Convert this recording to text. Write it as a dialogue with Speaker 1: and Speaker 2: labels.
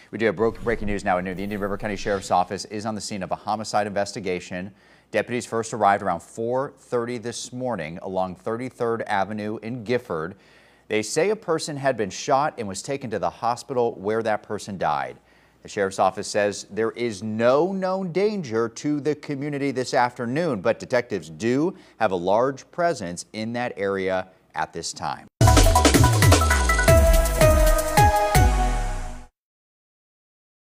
Speaker 1: We do have breaking news now at noon. The Indian River County Sheriff's Office is on the scene of a homicide investigation. Deputies first arrived around 4:30 this morning along 33rd Avenue in Gifford. They say a person had been shot and was taken to the hospital where that person died. The Sheriff's Office says there is no known danger to the community this afternoon, but detectives do have a large presence in that area at this time.